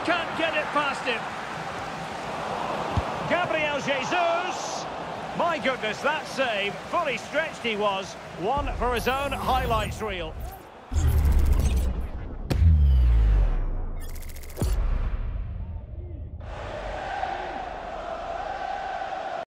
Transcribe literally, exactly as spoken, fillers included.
can't get it past him. Gabriel Jesus. My goodness, that save. Fully stretched he was. One for his own highlights reel.